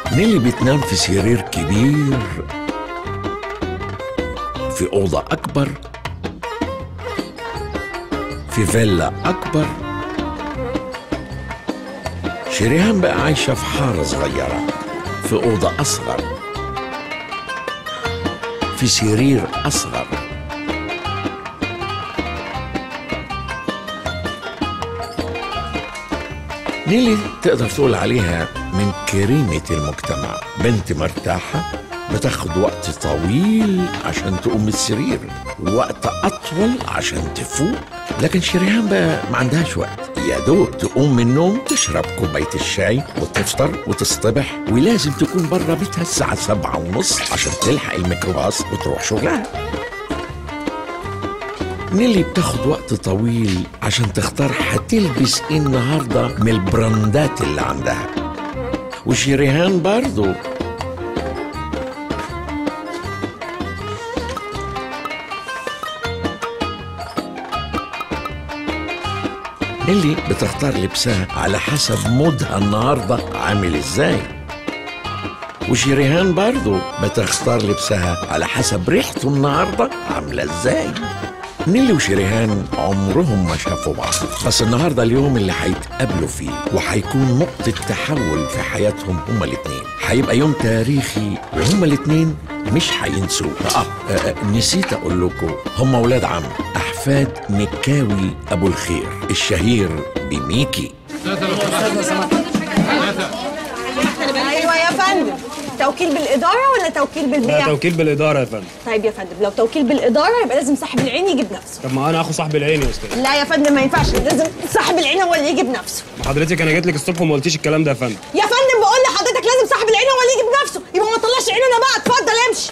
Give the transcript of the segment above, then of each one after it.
نيلي بتنام في سرير كبير في أوضة أكبر في فيلا أكبر. شريهان بقى عايشة في حارة صغيرة في أوضة أصغر في سرير أصغر. نيلي تقدر تقول عليها من كريمة المجتمع، بنت مرتاحة بتاخد وقت طويل عشان تقوم من السرير ووقت أطول عشان تفوق. لكن شريهان بقى ما عندهاش وقت، يا دوب تقوم من النوم تشرب كوباية الشاي وتفطر وتصطبح، ولازم تكون بره بيتها الساعة 7:30 عشان تلحق الميكروباص وتروح شغلها. نيلي بتاخد وقت طويل عشان تختار هتلبس ايه النهارده من البراندات اللي عندها، وشريهان برضو. نيلي بتختار لبسها على حسب مودها النهارده عامل ازاي، وشريهان برضو بتختار لبسها على حسب ريحته النهارده عامله ازاي. نيلي وشريهان عمرهم ما شافوا بعض، بس النهارده اليوم اللي هيتقابلوا فيه وهيكون نقطة تحول في حياتهم هما الاتنين. هيبقى يوم تاريخي وهما الاتنين مش هينسوه. نسيت اقول لكم، هما ولاد عم احفاد مكاوي ابو الخير الشهير بميكي. ايوه يا فندم، توكيل بالإدارة ولا توكيل بالبيع؟ لا، توكيل بالإدارة يا فندم. طيب يا فندم، لو توكيل بالإدارة يبقى لازم صاحب العين يجيب نفسه. طب ما أنا أخو صاحب العين يا أستاذ. لا يا فندم ما ينفعش، لازم صاحب العين هو اللي يجيب نفسه. حضرتك أنا جيت لك الصبح وما قلتيش الكلام ده يا فندم. يا فندم بقول لحضرتك لازم صاحب العين هو اللي يجيب نفسه، يبقى ما طلعش عيننا بقى. اتفضل امشي.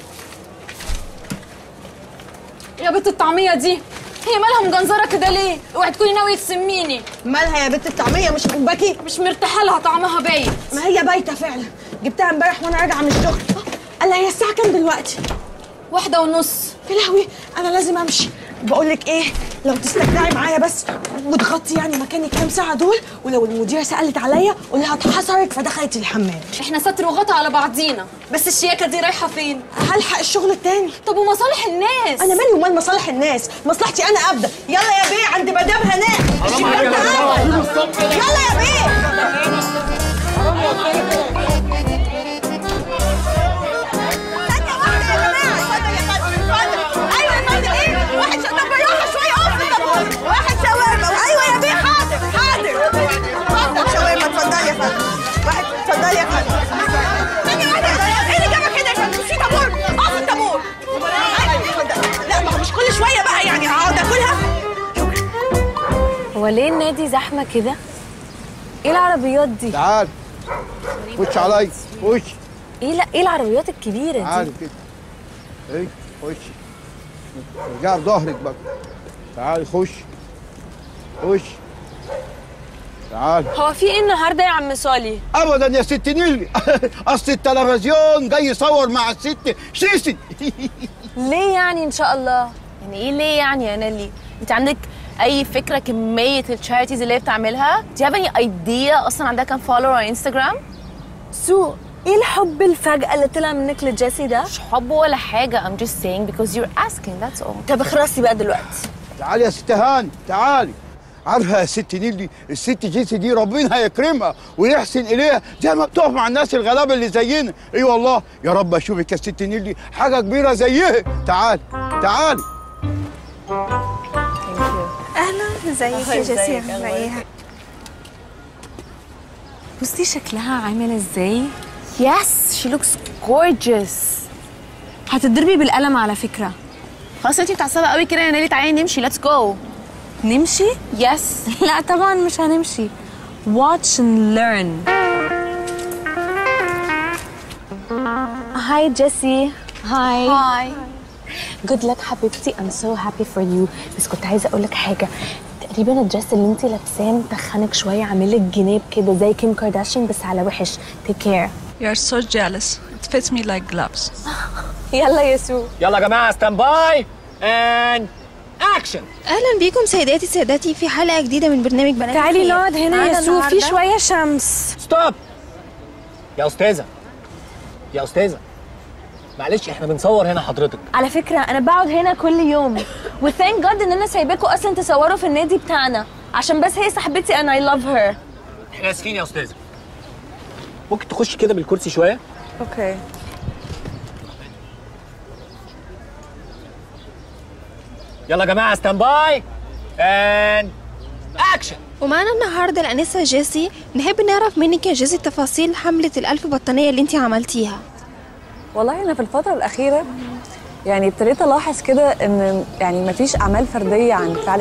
يا بنت الطعمية دي هي مالها مجنزرة كده ليه؟ اوعي تكوني ناوية تسميني. مالها يا بنت الطعمية مش عاجباكي؟ مش مرتاحة لها، طعمها بايت. ما هي بايتة فعلا، جبتها امبارح وانا راجعة من الشغل. قال هي الساعة كام دلوقتي؟ 1:30. يا لهوي انا لازم امشي. بقول لك ايه، لو تستجدعي معايا بس وتغطي يعني مكاني كام ساعة دول، ولو المديرة سألت عليا قول لها اتحصرت فدخلت الحمام. احنا ستر وغطا على بعضينا، بس الشياكة دي رايحة فين؟ هلحق الشغل التاني. طب ومصالح الناس؟ انا مالي ومال مصالح الناس، مصلحتي انا ابدا. يلا يا بيه عند مدام هناء. يلا يا بيه. واحد شاورما. ايوه يا بيه، حاضر حاضر. اتفضل شاورما. اتفضلي يا فندم. واحد. اتفضلي يا فندم. ثانية واحدة، ايه اللي جابك هنا يا فندم؟ في طابور. اقف الطابور. لا ما هو مش كل شوية بقى يعني هقعد اكلها. هو ليه النادي زحمة كده؟ ايه العربيات دي؟ تعال خش عليا، خش. ايه العربيات الكبيرة دي؟ تعال كده. ايه خش. رجع بظهرك بقى. تعال خش. خش. تعال. هو في ايه النهارده يا عم صالي؟ ابدا يا ست نيلي. اصل التلفزيون جاي يصور مع الست سيسي. ليه يعني ان شاء الله؟ يعني ايه ليه يعني يا نيلي؟ انت عندك اي فكره كميه التشاريتيز اللي هي بتعملها؟ Do you have any idea اصلا عندها كام فولور على انستغرام؟ سو ايه الحب الفجأة اللي طلع منك لجيسي ده؟ مش حب ولا حاجه. I'm just saying because you're asking, that's all. طب اخرسي بقى دلوقتي. تعالي يا ست هاني، تعالي. عارفه يا ست نيلي، الست جيسي دي ربنا هيكرمها ويحسن اليها زي ما بتقف مع الناس الغلابه اللي زينا. اي والله يا رب اشوفك يا ست نيلي حاجه كبيره زيها. تعالي تعالي. اهلا، ازيك يا جيسي؟ عامله ايه؟ بصي شكلها عامل ازاي. Yes, she looks gorgeous. هتضربي بالقلم على فكره. خلاص انتي متعصبه قوي كده يا نيلي، تعالي نمشي. let's go. نمشي؟ Yes. لا طبعا مش هنمشي. watch and learn. Hi Jessie. هاي. Hi. Good luck حبيبتي. I'm so happy for you. بس كنت عايزه اقول لك حاجه. تقريبا الدرس اللي انتي لابساه متخنك شويه، عاملك جناب كده زي كيم كارداشيان بس على وحش. Take care. You're so jealous. It fits me like gloves. يلا يا سو. يلا يا جماعه ستاند باي اند اكشن. اهلا بيكم سيداتي في حلقه جديده من برنامج بنات تعالي الخير. نقعد هنا يا سو، في شويه شمس. ستوب يا استاذه، يا استاذه معلش احنا بنصور هنا حضرتك. على فكره انا بقعد هنا كل يوم وثانك جاد ان انا سايباكوا اصلا تصوروا في النادي بتاعنا عشان بس هي صاحبتي and I love her. احنا اسفين يا استاذه. ممكن تخش كده بالكرسي شويه؟ اوكي. يلا يا جماعه ستاند باي اند اكشن. ومعانا النهارده الانسه جيسي. نحب نعرف منك يا جيسي تفاصيل حمله ال1000 بطانيه اللي انت عملتيها. والله انا في الفتره الاخيره يعني ابتديت الاحظ كده ان يعني مفيش اعمال فرديه عن فعل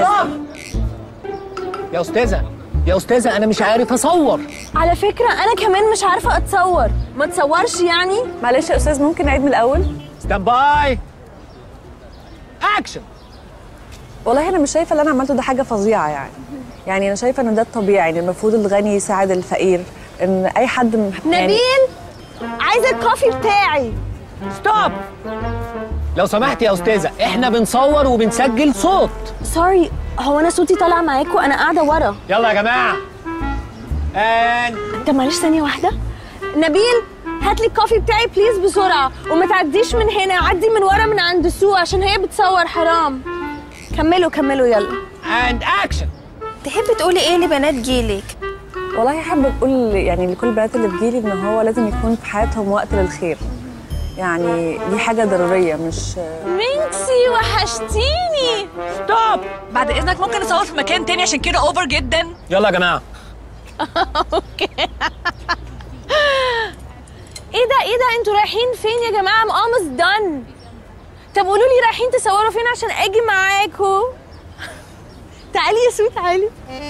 يا استاذه انا مش عارف اصور. على فكره انا كمان مش عارفه اتصور. ما تصورش يعني؟ معلش يا استاذ ممكن نعيد من الاول؟ ستاند باي اكشن. والله انا مش شايفه اللي انا عملته ده حاجه فظيعه يعني انا شايفه ان ده الطبيعي، ان المفروض الغني يساعد الفقير، ان اي حد نبيل عايزه الكوفي بتاعي. ستوب لو سمحت يا استاذه، احنا بنصور وبنسجل صوت. سوري، هو انا صوتي طالع معاكم؟ انا قاعده ورا. يلا يا جماعه طب معلش ثانيه واحده. نبيل هات لي الكوفي بتاعي بليز بسرعه، وما تعديش من هنا، عدي من ورا من عند سو عشان هي بتصور حرام. كملوا يلا. اند اكشن. تحبي تقولي ايه لبنات جيلك؟ والله حابه اقول يعني لكل البنات اللي في جيلي ان هو لازم يكون في حياتهم وقت للخير، يعني دي حاجه ضروريه مش مينكسي وحشتيني. ستوب، بعد اذنك ممكن نصور في مكان تاني عشان كده اوفر جدا. يلا يا جماعه. اوكي. ايه ده انتوا رايحين فين يا جماعه؟ I'm almost done. طب قولوا لي رايحين تصوروا فين عشان اجي معاكم. تعالي يا سو تعالي.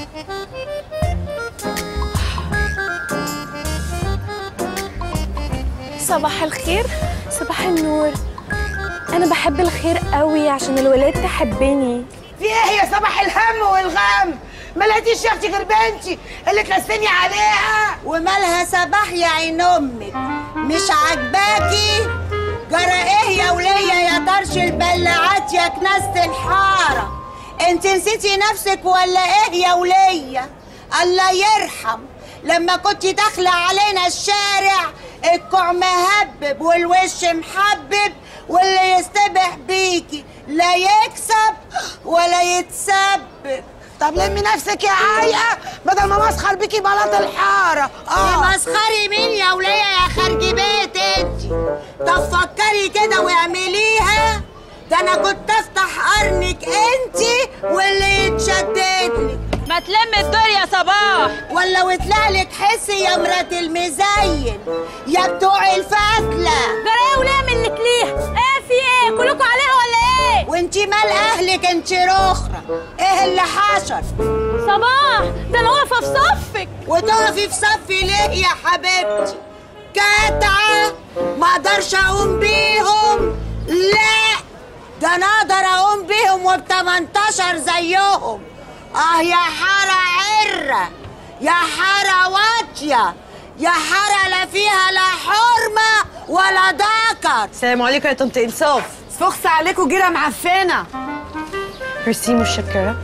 صباح الخير. صباح النور. انا بحب الخير قوي عشان الولاد تحبني. في ايه يا صباح الهم والغم؟ ما لقيتيش يا اختي غير بنتي اللي تلسني عليها. ومالها صباح يا عين امك؟ مش عاجباكي؟ جرى ايه يا وليه يا طرش البلاعات يا كناسة الحاره؟ انت نسيتي نفسك ولا ايه يا وليه؟ الله يرحم لما كنتي داخله علينا الشارع الكوع مهبب والوش محبب، واللي يستبح بيكي لا يكسب ولا يتسبب. طب لمي نفسك يا عايقه بدل ما مسخر بيكي بلاط الحاره. مسخري مين يا وليه يا خارجي بيت انت؟ طب فكري كده واعمليها. ده انا كنت افتح قرنك انت واللي يتشددلك. ما تلمي الدور يا صباح، ولا وطلع لك حسي يا مرات المزين يا بتوع الفتله. جرايه وليه منك ليه؟ ايه في ايه؟ كلكم عليها ولا ايه؟ وانتي مال اهلك انت رخره؟ ايه اللي حصل؟ صباح ده انا واقفه في صفك. وتقفي في صفي ليه يا حبيبتي؟ كتعه ما اقدرش اقوم بيهم. لا ده انا اقدر اقوم بيهم وب18 زيهم. يا حاره عره، يا حاره واطيه، يا حاره لا فيها لا حرمه ولا ذكر. السلام عليكم يا طنط انصاف. فخس عليكم جيره معفنه. ميرسي متشكره.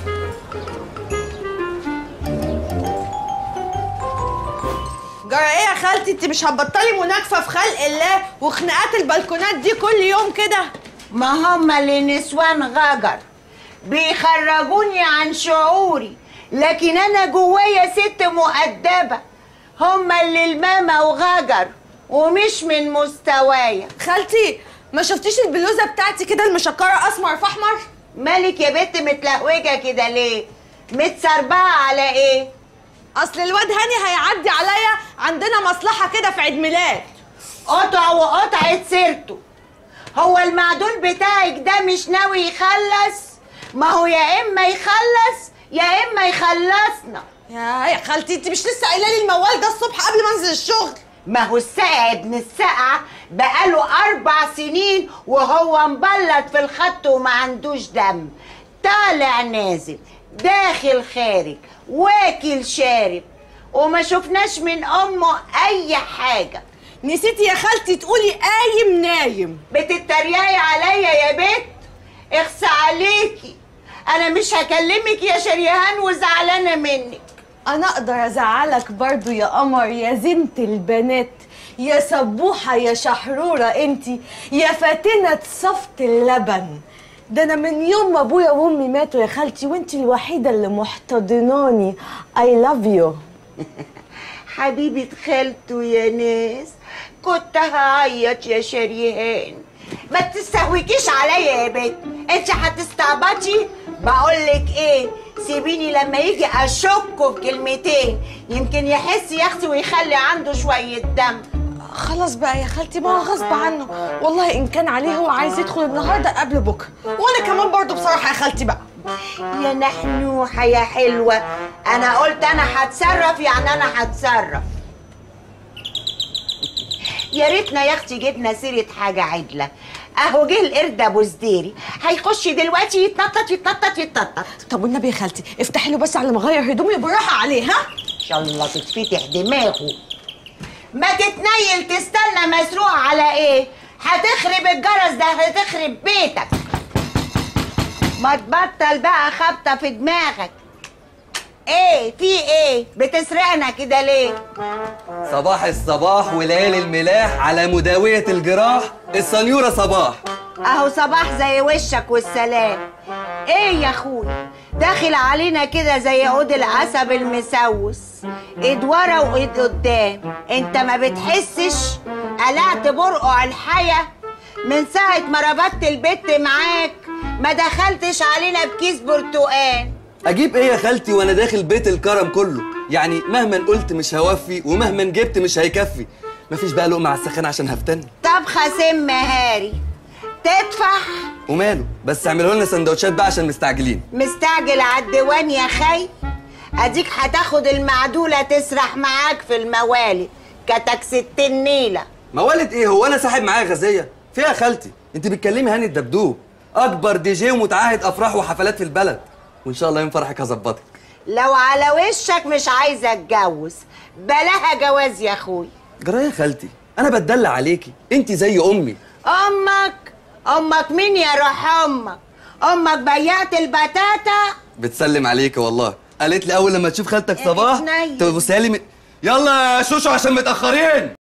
جرى ايه يا خالتي؟ انت مش هتبطلي مناكفه في خلق الله وخناقات البلكونات دي كل يوم كده؟ ما هم اللي نسوان غجر بيخرجوني عن شعوري، لكن انا جوايا ست مؤدبه. هم اللي الماما وغجر ومش من مستوايا. خالتي ما شفتيش البلوزه بتاعتي كده المشكره اسمر في احمر؟ مالك يا بنت متلهوجه كده ليه؟ متسربعه على ايه؟ اصل الواد هاني هيعدي عليا، عندنا مصلحه كده في عيد ميلاد. قطع وقطعت سيرته. هو المعدول بتاعك ده مش ناوي يخلص؟ ما هو يا اما يخلص يا اما يخلصنا. يا خالتي انت مش لسه قايله لي الموال ده الصبح قبل ما انزل الشغل؟ ما هو الساقع ابن الساقعه بقاله 4 سنين وهو مبلط في الخط وما عندوش دم، طالع نازل داخل خارج واكل شارب، وما شفناش من امه اي حاجه. نسيتي يا خالتي تقولي قايم نايم. بتتريقي عليا يا بت؟ اخس عليكي، انا مش هكلمك يا شريهان وزعلانه منك. انا اقدر ازعلك برضو يا قمر يا زينة البنات. يا سبوحة يا شحرورة انتي، يا فاتنة صفت اللبن. ده انا من يوم ما ابويا وامي ماتوا يا خالتي وانتي الوحيدة اللي محتضناني. I love you. حبيبة خالته يا ناس، كنت هعيط يا شريهان. ما تستهويكيش عليا يا بنت، انت هتستعبطي. بقولك ايه، سيبيني لما يجي اشكه بكلمتين، يمكن يحس يا اختي ويخلي عنده شويه دم. خلاص بقى يا خالتي، ما هو غصب عنه والله. ان كان عليه هو عايز يدخل النهارده قبل بكره، وانا كمان برضو بصراحه يا خالتي بقى. يا نحنوحه يا حلوه، انا قلت انا هتصرف، يعني انا هتصرف. يا ريتنا يا اختي جبنا سيره حاجه عدله. اهو جه القرد ابو زديري، هيخش دلوقتي يتنطط يتنطط يتنطط. طب والنبي يا خالتي افتحي له بس على ما اغير هدومي بالراحه عليه. ها ان شاء الله تتفتح دماغه. ما تتنيل تستنى مسروق على ايه؟ هتخرب الجرس ده، هتخرب بيتك. ما تبطل بقى خبطه في دماغك. ايه في ايه؟ بتسرقنا كده ليه؟ صباح الصباح وليالي الملاح على مداوية الجراح السنيورة صباح. اهو صباح زي وشك والسلام. ايه يا اخويا داخل علينا كده زي عود العسب المسوس، ايد ورا وايد قدام. انت ما بتحسش؟ قلعت برقع الحياة من ساعة ما ربطت البت معاك، ما دخلتش علينا بكيس برتقان. اجيب ايه يا خالتي وانا داخل بيت الكرم كله؟ يعني مهما قلت مش هوفي ومهما جبت مش هيكفي. مفيش بقى لقمة على السخان عشان هفتن. طبخة سم هاري تدفع. وماله، بس اعملوا لنا سندوتشات بقى عشان مستعجلين. مستعجل على الديوان يا خي؟ اديك هتاخد المعدولة تسرح معاك في الموالد، كتك 60 نيلة. موالد ايه؟ هو انا ساحب معايا غازية؟ فيها يا خالتي؟ انت بتكلمي هاني الدبدوب، اكبر دي جي ومتعهد افراح وحفلات في البلد، وان شاء الله يوم فرحك هظبطك. لو على وشك مش عايزه اتجوز بلاها جواز يا اخوي. جرايه يا خالتي، انا بتدلع عليكي، انت زي امي. امك مين يا روح امك؟ امك بيعت البتاتا. بتسلم عليكي والله، قالت لي اول لما تشوف خالتك صباح تبصيها لي يلا يا شوشو عشان متاخرين.